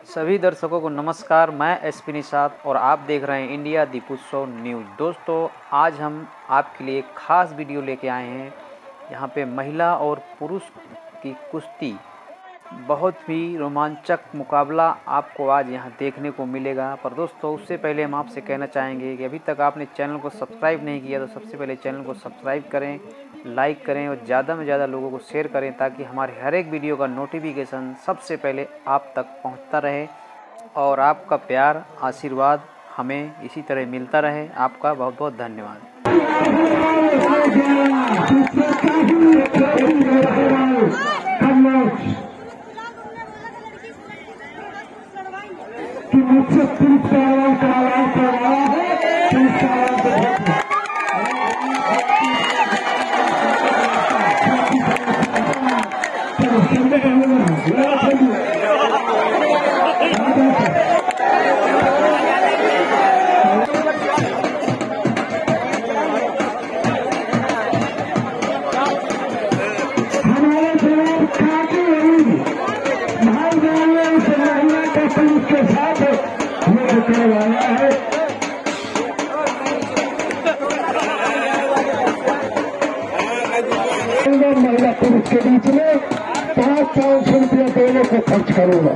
सभी दर्शकों को नमस्कार। मैं एसपी निषाद और आप देख रहे हैं इंडिया दीपोत्सव न्यूज़। दोस्तों, आज हम आपके लिए एक ख़ास वीडियो लेके आए हैं। यहाँ पे महिला और पुरुष की कुश्ती, बहुत ही रोमांचक मुकाबला आपको आज यहाँ देखने को मिलेगा। पर दोस्तों, उससे पहले हम आपसे कहना चाहेंगे कि अभी तक आपने चैनल को सब्सक्राइब नहीं किया तो सबसे पहले चैनल को सब्सक्राइब करें, लाइक करें और ज़्यादा में ज़्यादा लोगों को शेयर करें, ताकि हमारे हर एक वीडियो का नोटिफिकेशन सबसे पहले आप तक पहुंचता रहे और आपका प्यार आशीर्वाद हमें इसी तरह मिलता रहे। आपका बहुत बहुत धन्यवाद। महिला पुरुष के बीच में 500 रुपया दोनों को खर्च करूंगा।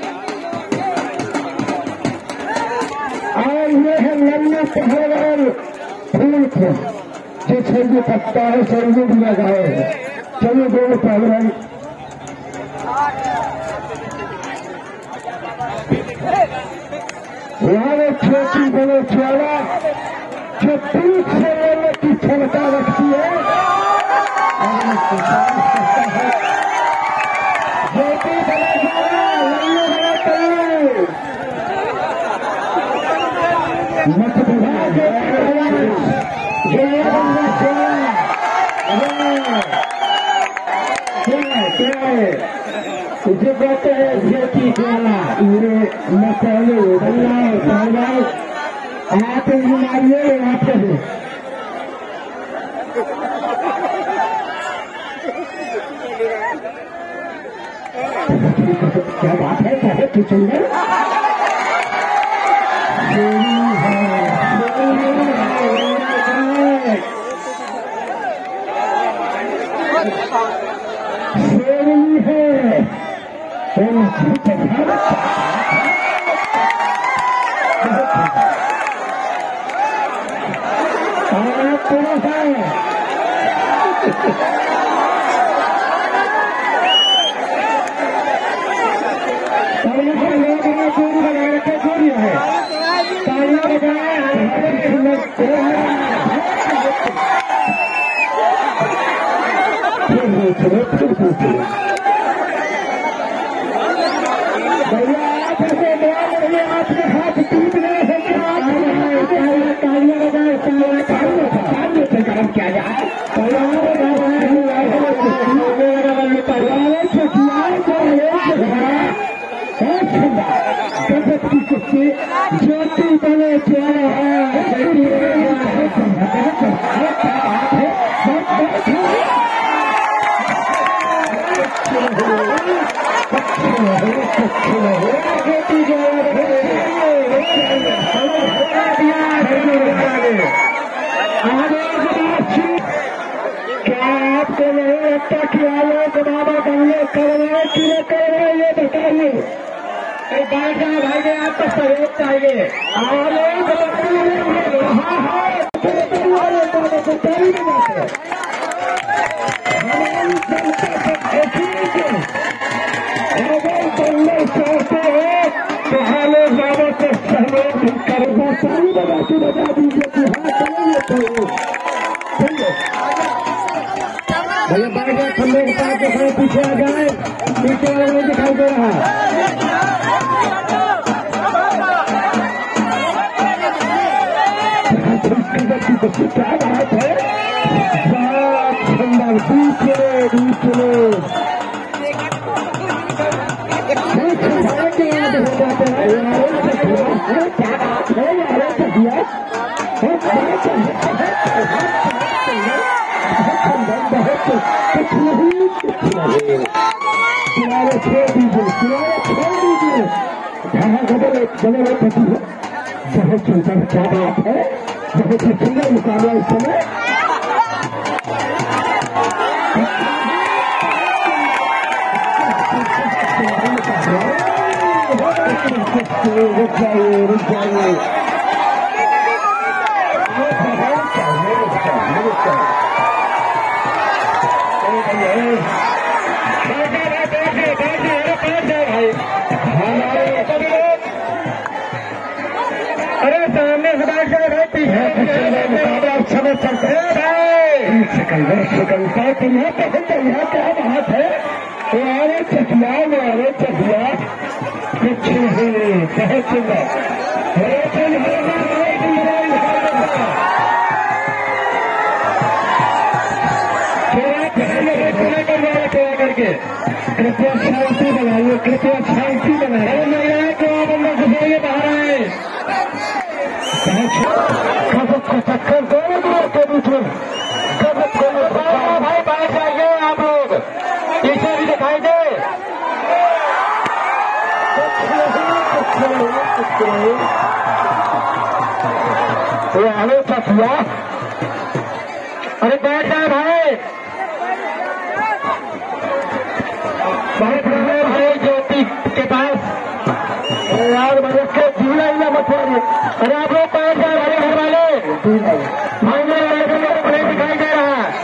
और ये है लल्लू पहलवान फूल को जो सरजू पत्ता है, सरजू भी लगाए हैं। चलो दोनों पहलवान यहाँ छोटी बड़े चौड़ा जो पुरुष से लेने की क्षमता रखती है मत उसे कहते हैं ज्योति ज्वाला। ये मैं पहले बल्ला आप मारिए आप क्या बात है, क्या है तू चल भैया आप ऐसे आपके हाथ टूट गए हैं। तालियां लगाए, सामने से काम किया जाए। जगत की कुश्ती ज्योति बने प्यारा क्या आपको नहीं लगता कि आलोक बाबा दंगे कर रहे कि नहीं कर रहे, ये बताइए। बैठ जाए भाई, आपका सहयोग चाहिए। आलोक बजा दीजिए कि हाँ चलेंगे। तो भैया बैठ गए खंबे के पास, जो पीछे आ जाए, पीछे वाला नहीं दिखाई दे रहा। क्या बात है, बहुत सुंदर। किनारे छोड़ दीजिए, किनारे छोड़ दीजिए। बहुत सुंदर, क्या बात है, बहुत ही सुंदर मुकाबला इस समय। रुक जाइए, रुक जाइए, अरे सामने से बैठ गए भाई, पीछे समय चलते हैं भाई। सिकंदर तुम्हें पसंद यहाँ क्या बात है? अरे चकिया में, अरे चकिया पीछे ही बहुत सुंदर। करके कृपया शांति बनाइए, कृपया शांति बनाइए। महिलाएं को आप अंदर घुसाइए, बाहर आए। चक्कर दोनों दूर के बीच में भाई बैठ जाइए आप लोग, पीछे भी दिखाई दे। किया, अरे बैठ जाए भाई, भाई ज्योति के पास यार मदद के झूला ही मत मारिए। अरे आप लोग बैठ जाए भाई, घर वाले भागने वाले को मेरे बड़े दिखाई दे रहा है।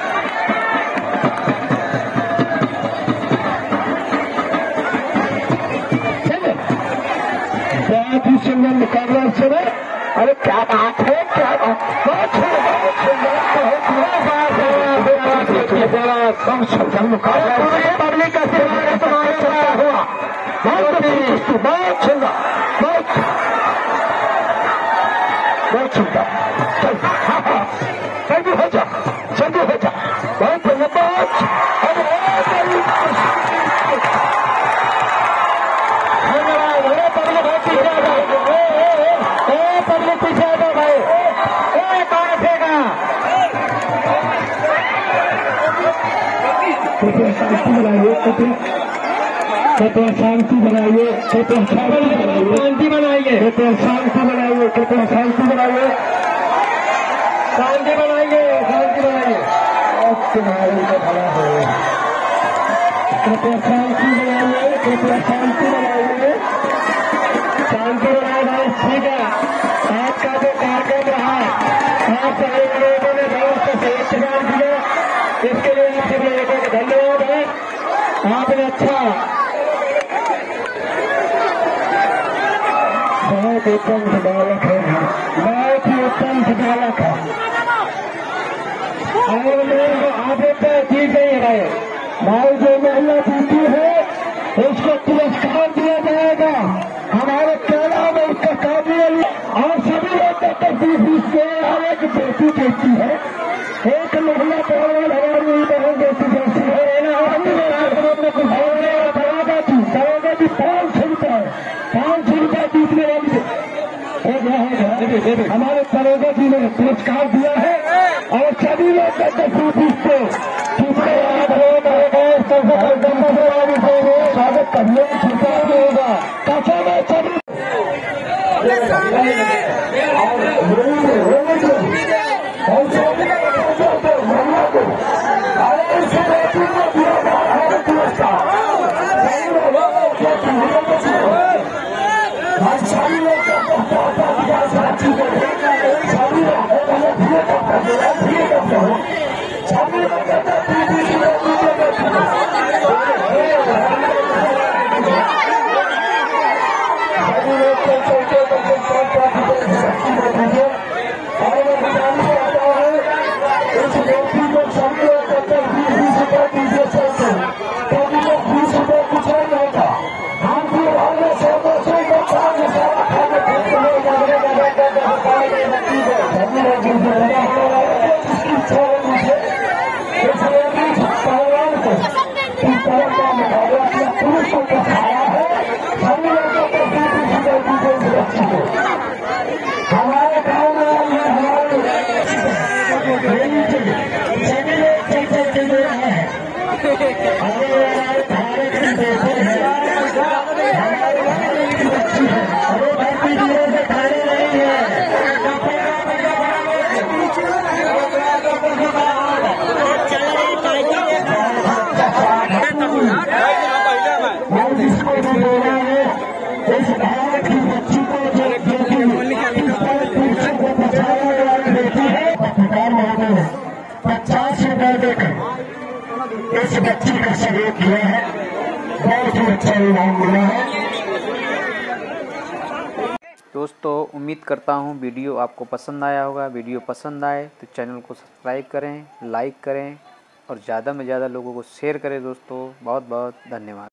बहुत ही सुंदर मुकाबला इस समय। अरे क्या बात है, क्या बात, बहुत सुंदर मुकाबला। पब्लिक का सेवा है तुम्हारे साथ हुआ, बहुत सुंदर, बहुत सुंदर। जल्दी हो जा, जल्दी हो जा, बहुत धन्यवाद। पब्लिक पीछे आ जाओ भाई, कौन रखेगा? कृपया शांति बनाइए, कृपया शांति बनाइए, कृपया शांति बनाइए, शांति बनाइए, कृपया शांति बनाइए, कृपया शांति बनाइए, शांति बनाइए, शांति बनाइए। तुम्हारे को भला हो, कृपया शांति बनाइए, कृपया शांति बनाइए, शांति बनाए भाई। ठीक है, आपका जो कार्यक्रम रहा, आप सभी लोगों ने बहुत से सहयोग दिया, इसके लिए आप सभी लोगों को धन्यवाद है। आपने अच्छा बहुत उत्तम संचालक है, बहुत ही उत्तम संचालक है। और मेरे आप लोग तो ठीक है भाई, भाई जो महिला जीती है उसको पुरस्कार दिया जाएगा। हमारे केरला में उसका काबिल और सभी लोग से एक बेटी देती है, एक महिला पहलवान हमारी बहन बेटी जैसी है। दरोगा जी 500 रुपये, 500 रुपये जीतने वाली हमारे दरोगा जी ने पुरस्कार दिया है और सभी लोग स्वागत करने स्वीकार होगा। कैसा मैं सभी इस बच्ची का सहयोग किया है, बहुत ही अच्छा इनाम मिला है। दोस्तों उम्मीद करता हूँ वीडियो आपको पसंद आया होगा। वीडियो पसंद आए तो चैनल को सब्सक्राइब करें, लाइक करें और ज़्यादा में ज़्यादा लोगों को शेयर करें। दोस्तों बहुत बहुत धन्यवाद।